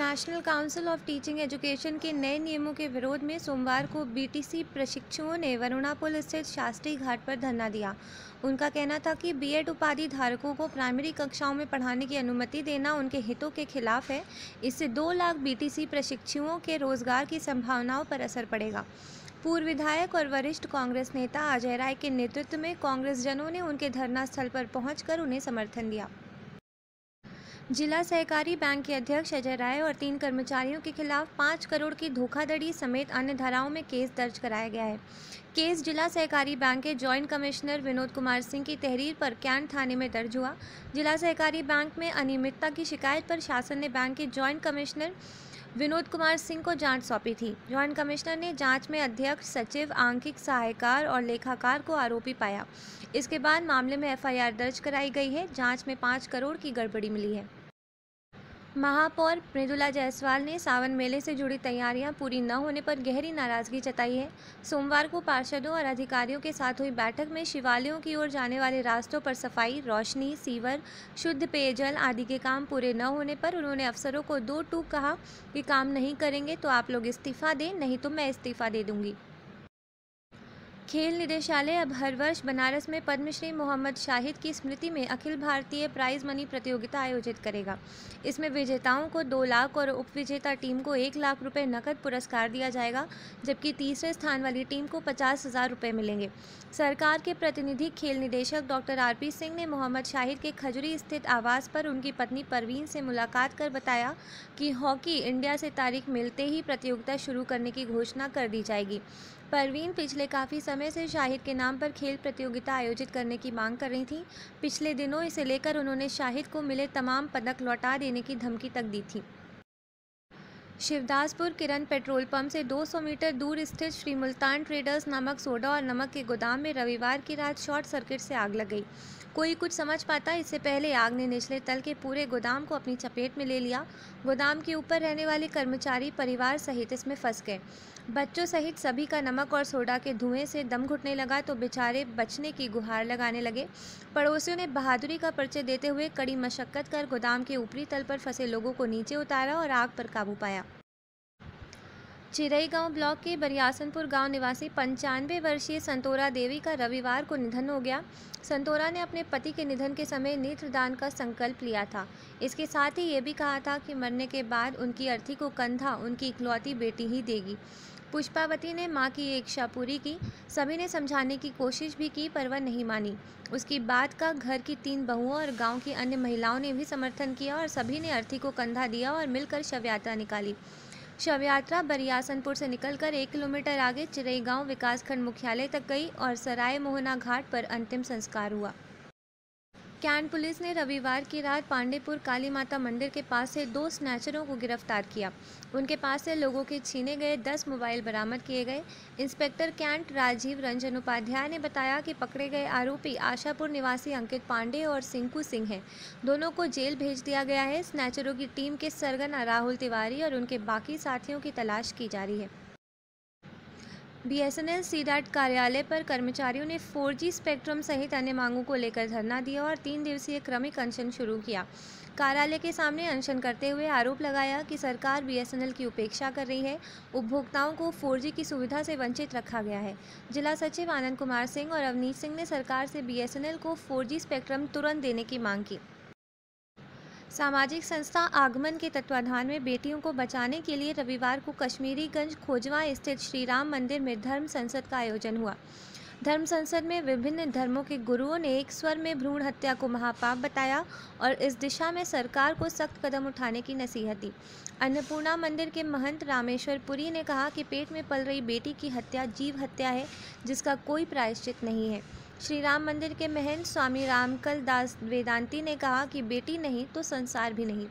National council of teaching education के नए नियमों के विरोध में सोमवार को बीटीसी प्रशिक्षुओं ने वरुणा पुल स्थित शास्त्री घाट पर धरना दिया। उनका कहना था कि बीएड उपाधि धारकों को प्राइमरी कक्षाओं में पढ़ाने की अनुमति देना उनके हितों के खिलाफ है। इससे 2 लाख बीटीसी प्रशिक्षुओं के रोजगार की संभावनाओं पर असर पड़ेगा। पूर्व विधायक और वरिष्ठ कांग्रेस नेता अजय राय के नेतृत्व में कांग्रेस जनों ने उनके धरना स्थल पर पहुंचकर उन्हें समर्थन दिया। जिला सहकारी बैंक के अध्यक्ष अजय राय और 3 कर्मचारियों के खिलाफ 5 करोड़ की धोखाधड़ी समेत अन्य धाराओं में केस दर्ज कराया गया है। केस जिला सहकारी बैंक के जॉइंट कमिश्नर विनोद कुमार सिंह की तहरीर पर कैंट थाने में दर्ज हुआ। जिला सहकारी बैंक में अनियमितता की शिकायत पर शासन ने बैंक के जॉइंट कमिश्नर विनोद कुमार सिंह को जांच सौंपी थी। जॉइंट कमिश्नर ने जांच में अध्यक्ष, सचिव, आंकिक सहायकार और लेखाकार को आरोपी पाया। इसके बाद मामले में एफआईआर दर्ज कराई गई है। जांच में 5 करोड़ की गड़बड़ी मिली है। महापौर मृदुला जायसवाल ने सावन मेले से जुड़ी तैयारियां पूरी न होने पर गहरी नाराजगी जताई है। सोमवार को पार्षदों और अधिकारियों के साथ हुई बैठक में शिवालयों की ओर जाने वाले रास्तों पर सफाई, रोशनी, सीवर, शुद्ध पेयजल आदि के काम पूरे न होने पर उन्होंने अफसरों को 2 टूक कहा कि काम नहीं करेंगे तो आप लोग इस्तीफा दें, नहीं तो मैं इस्तीफा दे दूंगी। खेल निदेशालय अब हर वर्ष बनारस में पद्मश्री मोहम्मद शाहिद की स्मृति में अखिल भारतीय प्राइज मनी प्रतियोगिता आयोजित करेगा। इसमें विजेताओं को 2 लाख और उपविजेता टीम को 1 लाख रुपए नकद पुरस्कार दिया जाएगा, जबकि तीसरे स्थान वाली टीम को 50,000 रुपये मिलेंगे। सरकार के प्रतिनिधि खेल निदेशक डॉक्टर आरपी सिंह ने मोहम्मद शाहिद के खजुरी स्थित आवास पर उनकी पत्नी परवीन से मुलाकात कर बताया कि हॉकी इंडिया से तारीख मिलते ही प्रतियोगिता शुरू करने की घोषणा कर दी जाएगी। परवीन पिछले काफ़ी समय से शाहिद के नाम पर खेल प्रतियोगिता आयोजित करने की मांग कर रही थी। पिछले दिनों इसे लेकर उन्होंने शाहिद को मिले तमाम पदक लौटा देने की धमकी तक दी थी। शिवदासपुर किरण पेट्रोल पंप से 200 मीटर दूर स्थित श्री मुल्तान ट्रेडर्स नमक, सोडा और नमक के गोदाम में रविवार की रात शॉर्ट सर्किट से आग लग गई। कोई कुछ समझ पाता इससे पहले आग ने निचले तल के पूरे गोदाम को अपनी चपेट में ले लिया। गोदाम के ऊपर रहने वाले कर्मचारी परिवार सहित इसमें फंस गए। बच्चों सहित सभी का नमक और सोडा के धुएं से दम घुटने लगा तो बेचारे बचने की गुहार लगाने लगे। पड़ोसियों ने बहादुरी का परिचय देते हुए कड़ी मशक्कत कर गोदाम के ऊपरी तल पर फंसे लोगों को नीचे उतारा और आग पर काबू पाया। चिरईगांव ब्लॉक के बरियासनपुर गांव निवासी 95 वर्षीय संतोरा देवी का रविवार को निधन हो गया। संतोरा ने अपने पति के निधन के समय नेत्रदान का संकल्प लिया था। इसके साथ ही ये भी कहा था कि मरने के बाद उनकी अर्थी को कंधा उनकी इकलौती बेटी ही देगी। पुष्पावती ने मां की ये इच्छा पूरी की। सभी ने समझाने की कोशिश भी की पर वह नहीं मानी। उसकी बात का घर की 3 बहुओं और गांव की अन्य महिलाओं ने भी समर्थन किया और सभी ने अर्थी को कंधा दिया और मिलकर शव यात्रा निकाली। शव यात्रा बरियासनपुर से निकलकर 1 किलोमीटर आगे चिरईगांव विकासखंड मुख्यालय तक गई और सराय मोहना घाट पर अंतिम संस्कार हुआ। कैंट पुलिस ने रविवार की रात पांडेपुर काली माता मंदिर के पास से 2 स्नैचरों को गिरफ्तार किया। उनके पास से लोगों के छीने गए 10 मोबाइल बरामद किए गए। इंस्पेक्टर कैंट राजीव रंजन उपाध्याय ने बताया कि पकड़े गए आरोपी आशापुर निवासी अंकित पांडे और सिंकू सिंह हैं। दोनों को जेल भेज दिया गया है। स्नैचरों की टीम के सरगना राहुल तिवारी और उनके बाकी साथियों की तलाश की जा रही है। बीएसएनएल सीडैट कार्यालय पर कर्मचारियों ने 4G स्पेक्ट्रम सहित अन्य मांगों को लेकर धरना दिया और 3 दिवसीय क्रमिक अनशन शुरू किया। कार्यालय के सामने अनशन करते हुए आरोप लगाया कि सरकार बीएसएनएल की उपेक्षा कर रही है। उपभोक्ताओं को 4G की सुविधा से वंचित रखा गया है। जिला सचिव आनंद कुमार सिंह और अवनीश सिंह ने सरकार से बीएसएनएल को 4G स्पेक्ट्रम तुरंत देने की मांग की। सामाजिक संस्था आगमन के तत्वाधान में बेटियों को बचाने के लिए रविवार को कश्मीरीगंज खोजवा स्थित श्री राम मंदिर में धर्म संसद का आयोजन हुआ। धर्म संसद में विभिन्न धर्मों के गुरुओं ने एक स्वर में भ्रूण हत्या को महापाप बताया और इस दिशा में सरकार को सख्त कदम उठाने की नसीहत दी। अन्नपूर्णा मंदिर के महंत रामेश्वर पुरी ने कहा कि पेट में पल रही बेटी की हत्या जीव हत्या है, जिसका कोई प्रायश्चित नहीं है। श्री राम मंदिर के महंत स्वामी रामकल दास वेदांती ने कहा कि बेटी नहीं तो संसार भी नहीं।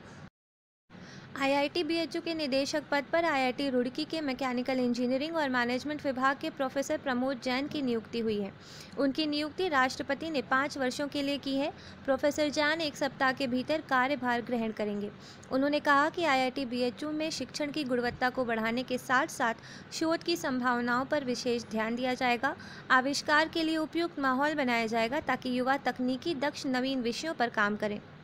आईआईटी बीएचयू के निदेशक पद पर आईआईटी रुड़की के मैकेनिकल इंजीनियरिंग और मैनेजमेंट विभाग के प्रोफेसर प्रमोद जैन की नियुक्ति हुई है। उनकी नियुक्ति राष्ट्रपति ने 5 वर्षों के लिए की है। प्रोफेसर जैन 1 सप्ताह के भीतर कार्यभार ग्रहण करेंगे। उन्होंने कहा कि आईआईटी बीएचयू में शिक्षण की गुणवत्ता को बढ़ाने के साथ साथ शोध की संभावनाओं पर विशेष ध्यान दिया जाएगा। आविष्कार के लिए उपयुक्त माहौल बनाया जाएगा ताकि युवा तकनीकी दक्ष नवीन विषयों पर काम करें।